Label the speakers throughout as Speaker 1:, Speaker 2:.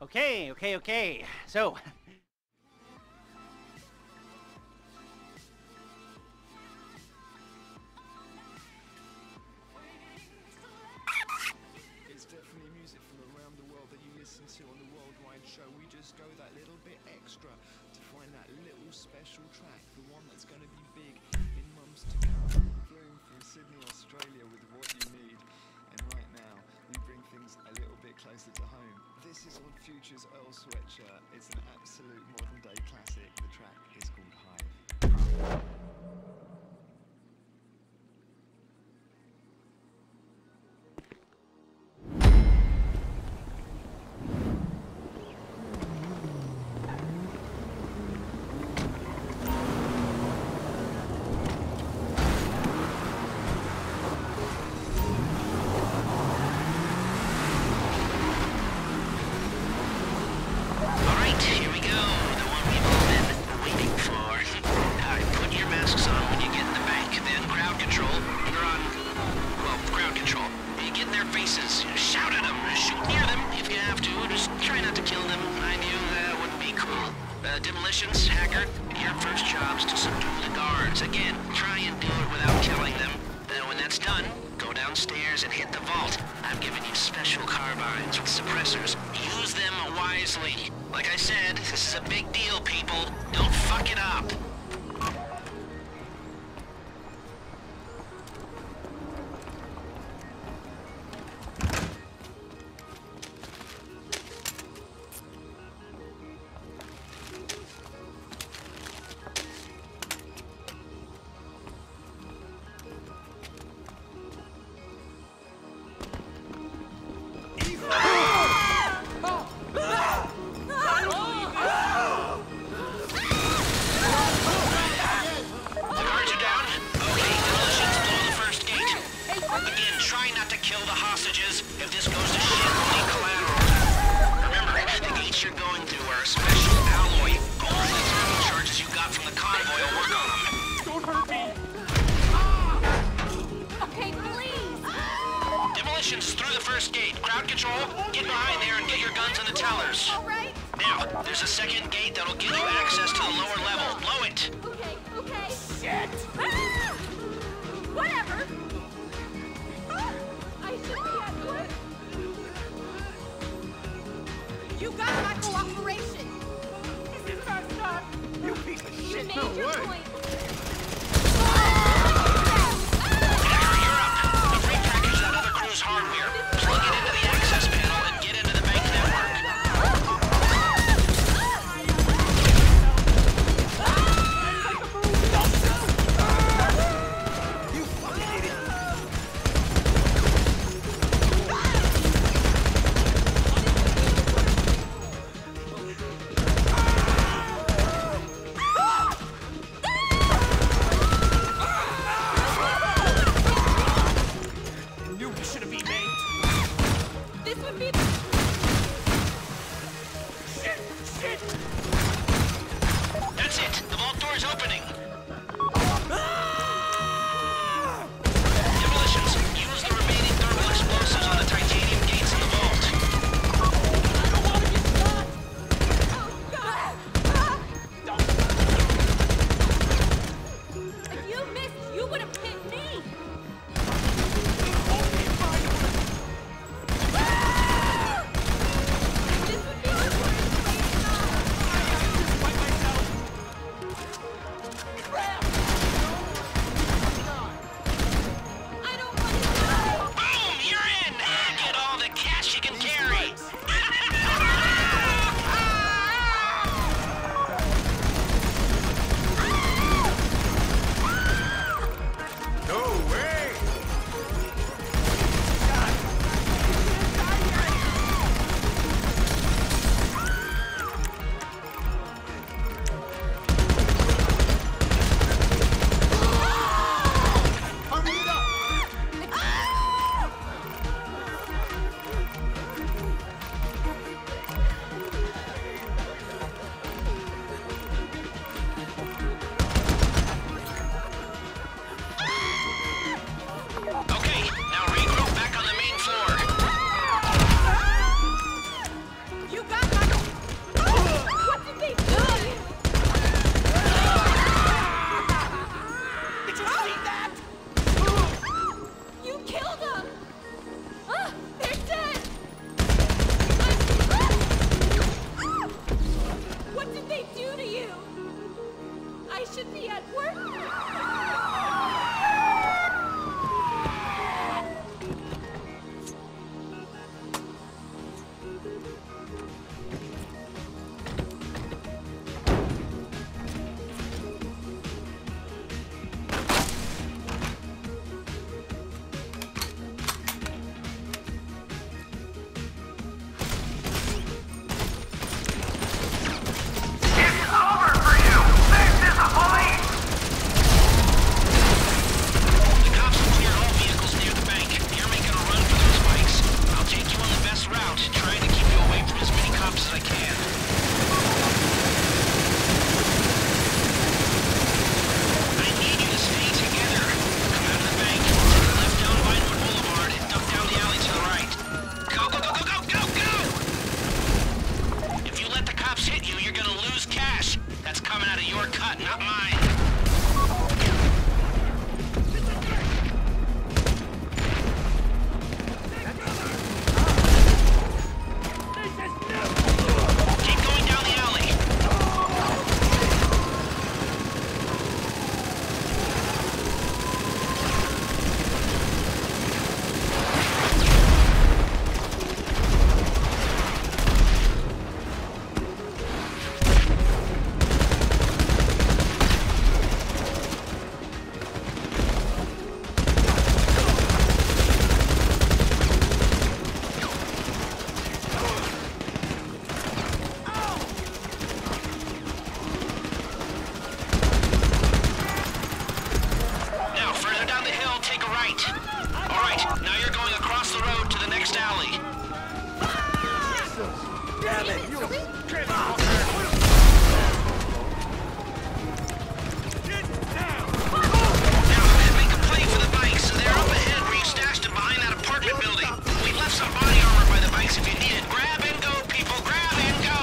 Speaker 1: Okay. So,
Speaker 2: it's definitely music from around the world that you listen to on the Worldwide Show. We just go that little bit extra to find that little special track, the one that's going to be big in months to come. Flew from Sydney, Australia with What You Need, and right now we bring things a little bit closer to home. This is Odd Future's Earl Sweatshirt. It's an absolute modern day classic. The track is called Hive.
Speaker 3: Demolitions, Haggard, your first job's to subdue the guards. Again, try and do it without killing them. Then when that's done, go downstairs and hit the vault. I'm giving you special carbines with suppressors. Use them wisely. Like I said, this is a big deal, people. Don't fuck it up. Through the first gate. Crowd control, get behind there and get your guns on the tellers.
Speaker 4: All right.
Speaker 3: Now, there's a second gate that'll give you access to the lower level. Blow it.
Speaker 4: Okay.
Speaker 1: shit!
Speaker 4: Ah! Whatever. Ah! I should be at work. You got my cooperation.
Speaker 1: This is messed up! You piece of
Speaker 4: You
Speaker 1: shit!
Speaker 4: made
Speaker 1: No
Speaker 4: your
Speaker 1: way!
Speaker 4: point.
Speaker 3: Hardware. Plug it into the access panel and get into the bank network.
Speaker 1: You fucking idiot! Damn it! You get down!
Speaker 3: Now, make a play for the bikes. They're up ahead where you stashed them behind that apartment building. We left some body armor by the bikes if you need it. Grab and go, people. Grab and go.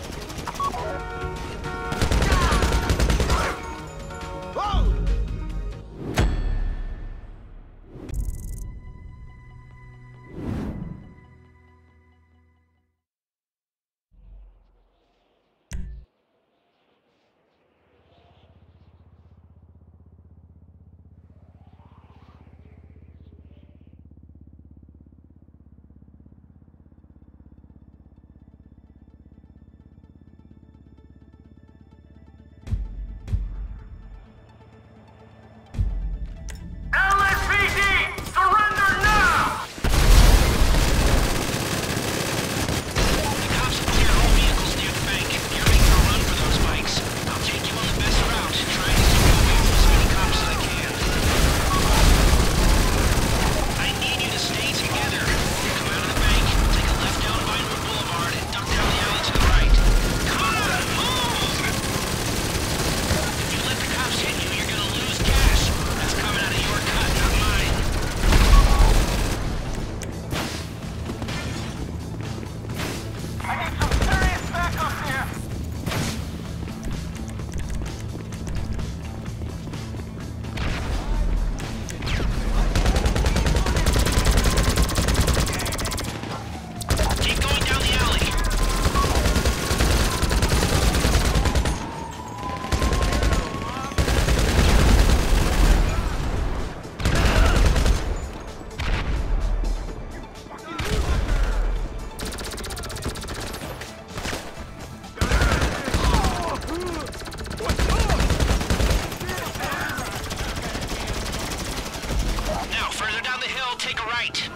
Speaker 3: Take a right.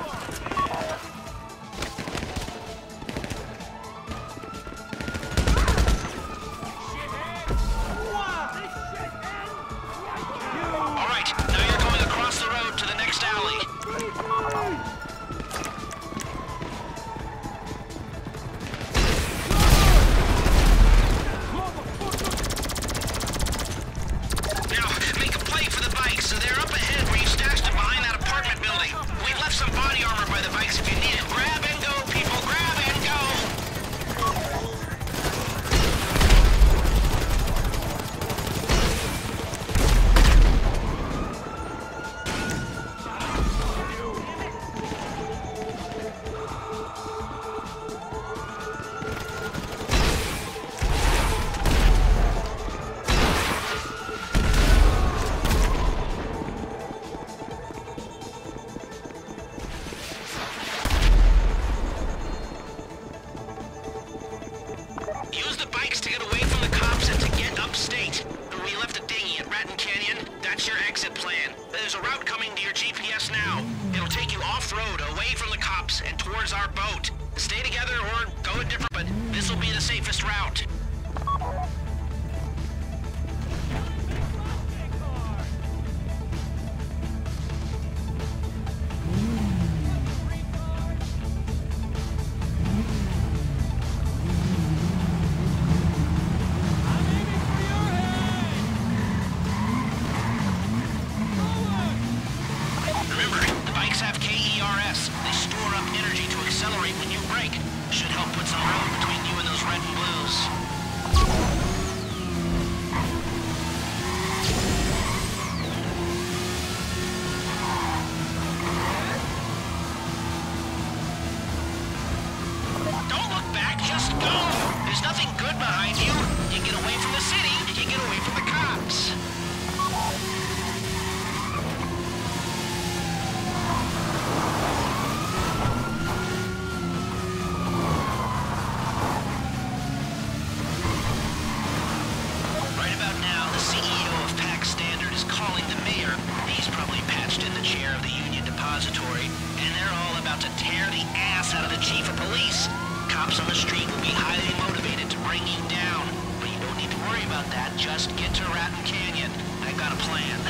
Speaker 3: All right, now you're going across the road to the next alley. Now, make a play for the bikes, so they're up ahead where you stashed them behind that apartment building. We left some body armor by the bikes if you need it. Grab and go, people. Grab and go. Use the bikes to get away from the cops and to get upstate. We left a dinghy at Ratton Canyon. That's your exit plan. There's a route coming to your GPS now. It'll take you off-road, away from the cops, and towards our boat. Stay together or go a different, but this'll be the safest route. Remember, the bikes have KERS. They store up energy to accelerate when you brake. Should help put some road between you and those red and blues. Don't look back, just go! There's nothing good behind you. You get away from the city, you get away from the cops. Right about now, the CEO of PAC Standard is calling the mayor. He's probably patched in the chair of the Union Depository, and they're all about to tear the ass out of the chief of police. Cops on the street will be highly motivated to bring you down, but you don't need to worry about that. Just get to Ratton Canyon. I got a plan.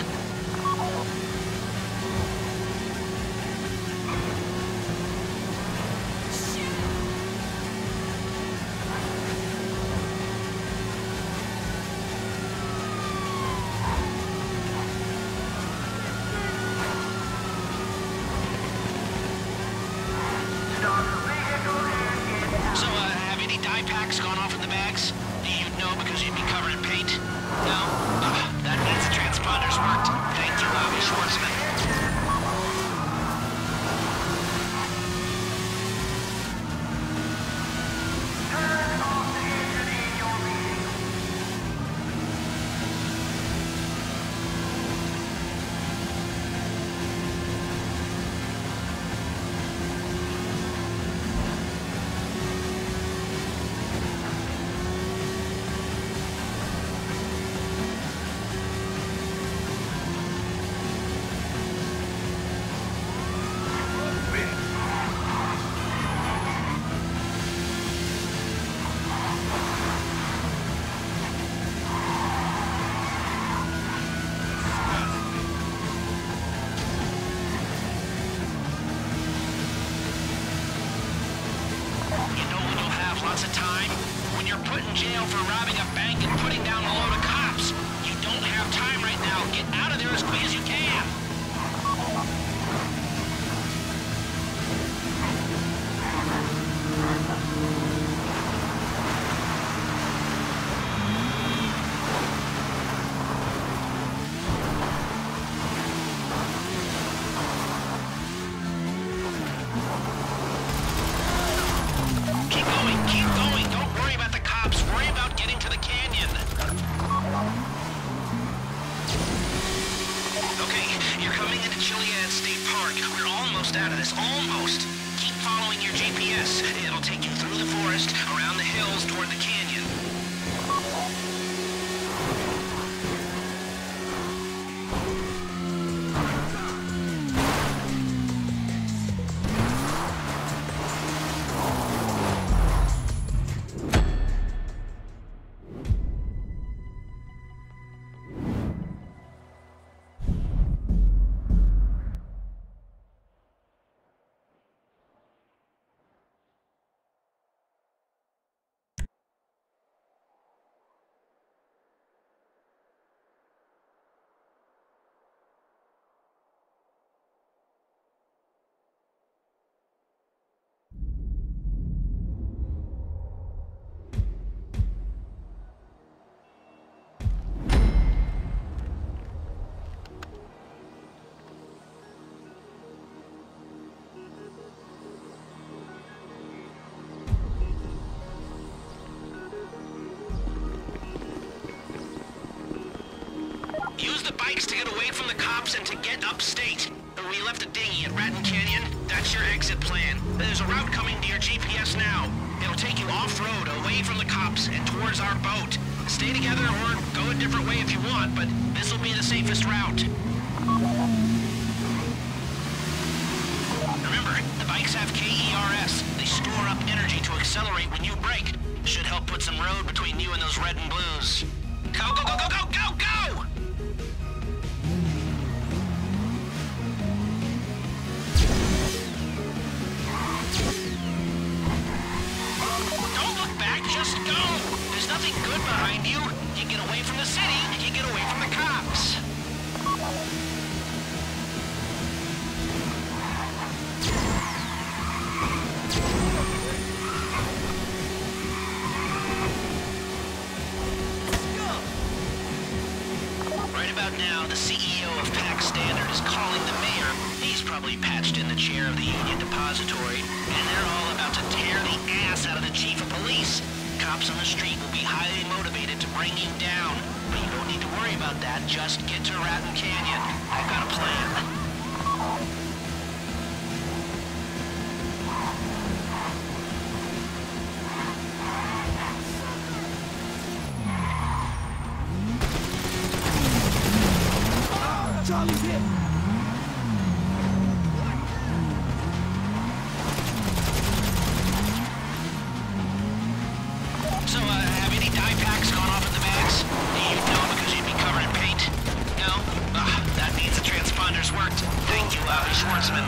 Speaker 3: packs gone off in the bags? You'd know because you'd be covered in paint. No? That means the transponders worked. Thank you, Avi Schwartzman. Lots of time. When you're put in jail for robbing a bank and putting down a load of cops, you don't have time right now. Get out of there as quick as you can. Keep going. Don't worry about the cops. Worry about getting to the canyon. Okay, you're coming into Chiliad State Park. We're almost out of this. Almost. Keep following your GPS. It'll take you through the forest, around the hills, toward the canyon. Use the bikes to get away from the cops and to get upstate. We left a dinghy at Raton Canyon. That's your exit plan. There's a route coming to your GPS now. It'll take you off-road, away from the cops, and towards our boat. Stay together or go a different way if you want, but this will be the safest route. Remember, the bikes have KERS. They store up energy to accelerate when you brake. Should help put some road between you and those red and blues. Go, go, go, go, go, go, go! Don't look back, just go! There's nothing good behind you. You get away from the city, you get away from the cops. Right about now, the CEO of PAC Standard is calling the mayor. He's probably patched in the chair of the Union Depository, and they're all about to tear the ass out of the chief of police. Cops on the street will be highly motivated to bring you down, but you don't need to worry about that. Just get to Raton Canyon. I've got a plan.
Speaker 2: Charlie's hit!
Speaker 3: So, have any dye packs gone off in the bags? You'd know because you'd be covered in paint. No? That means the transponders worked. Thank you, Avi Schwartzman.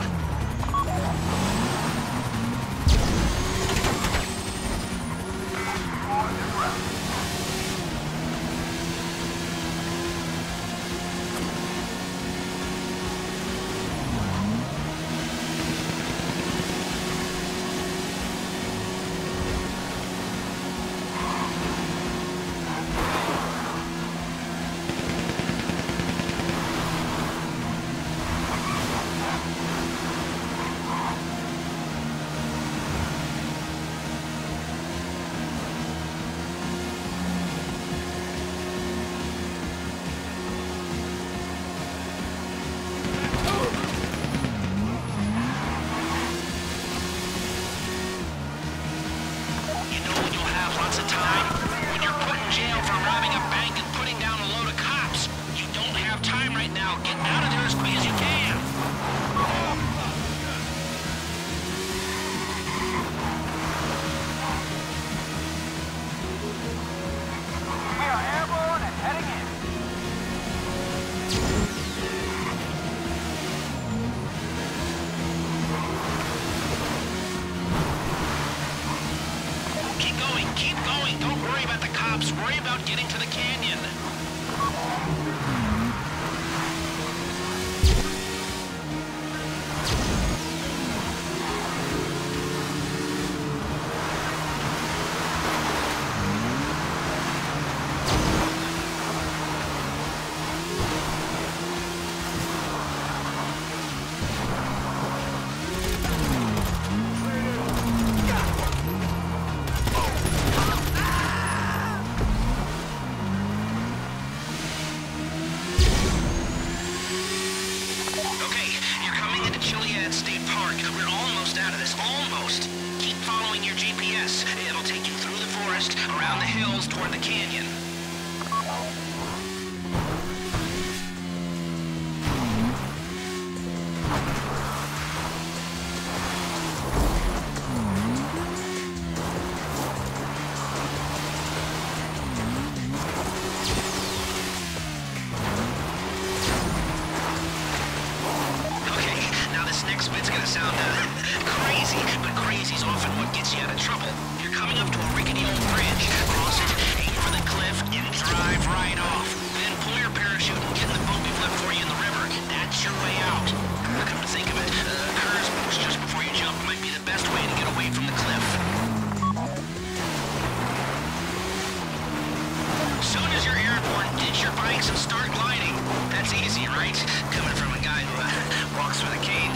Speaker 3: lots of time. When you're put in jail for robbing a bank and putting down a load of cops, you don't have time right now. Get out of there as quick as you can.
Speaker 1: We are airborne and heading in.
Speaker 3: Keep going. Don't worry about the cops. Worry about getting to the canyon. Around the hills toward the canyon. Okay, now this next bit's gonna sound crazy, but crazy's often what gets you out of trouble. You're coming up to a rickety old bridge. Cross it, aim for the cliff, and drive right off. Then pull your parachute and get in the boat we've left for you in the river. That's your way out. Come to think of it, Kerr's boost just before you jump might be the best way to get away from the cliff. Soon as you're airborne, ditch your bikes and start gliding. That's easy, right? Coming from a guy who walks with a cane.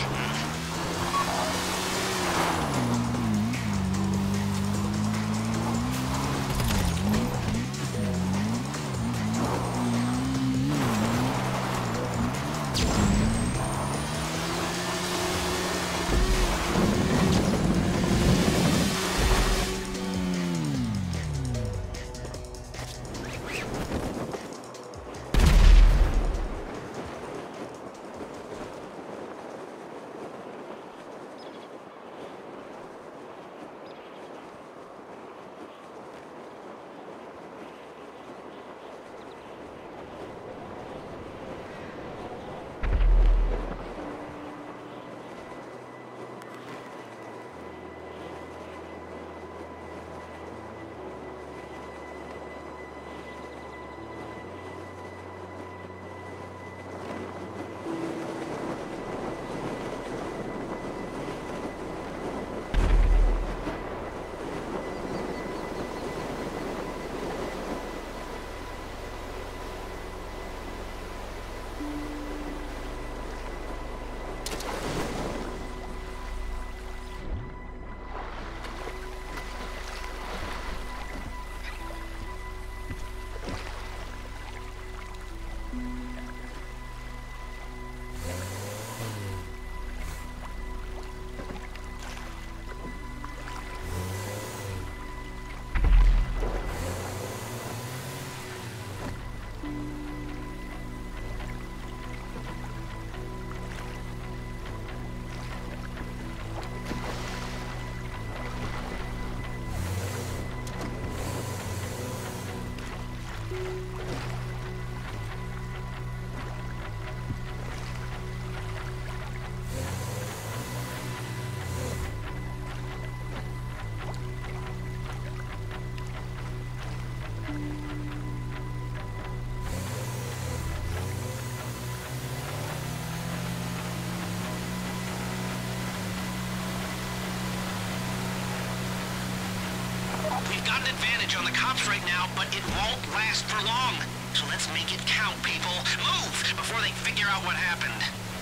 Speaker 3: We've got an advantage on the cops right now, but it won't last for long. So let's make it count, people. Move before they figure out what happened.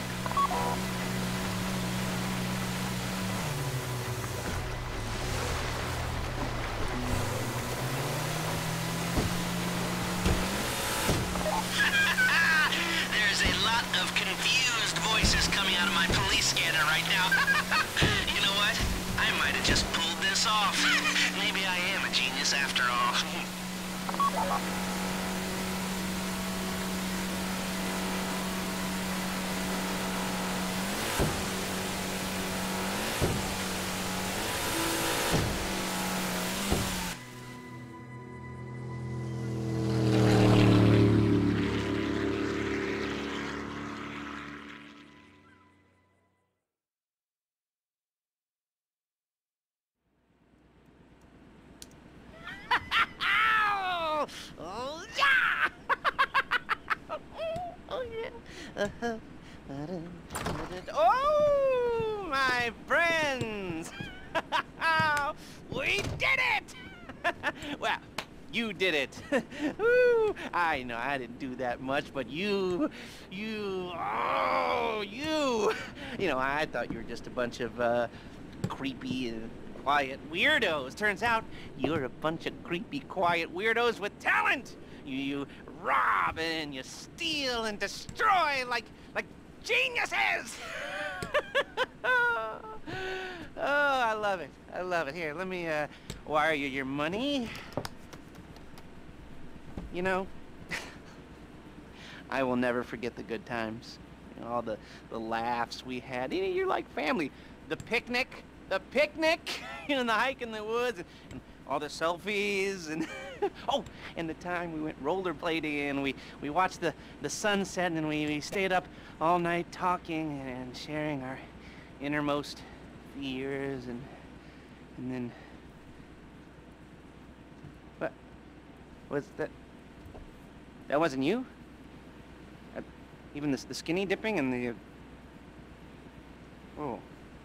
Speaker 3: There's a lot of confused voices coming out of my police scanner right now. You know what? I might have just pulled this off. Maybe I am a genius. Oh, yeah! Oh, yeah. Oh, my friends! We did it! Well, you did it. Woo. I know I didn't do that much, but you. You, I thought you were just a bunch of, creepy and quiet weirdos. Turns out you're a bunch of creepy, quiet weirdos with talent. You rob and you steal and destroy like geniuses. Oh, I love it. I love it. Here, let me wire you your money. You know, I will never forget the good times. You know, all the laughs we had. You know, you're like family. The picnic, you know, the hike in the woods, and all the selfies, and oh, and the time we went rollerblading, and we watched the sunset, and we stayed up all night talking and sharing our innermost fears, and then what was that? That wasn't you? Even the skinny dipping and the oh.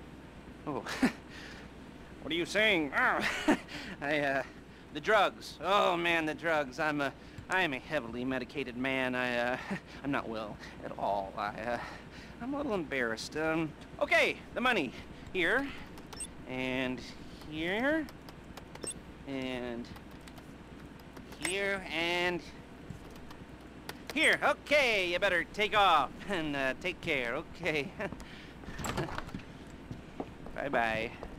Speaker 3: What are you saying? Oh. The drugs. Oh man, the drugs. I am a heavily medicated man. I'm not well at all. I'm a little embarrassed. Okay, the money. Here. And here. And here. And here. Okay, you better take off and take care. Okay. Bye-bye.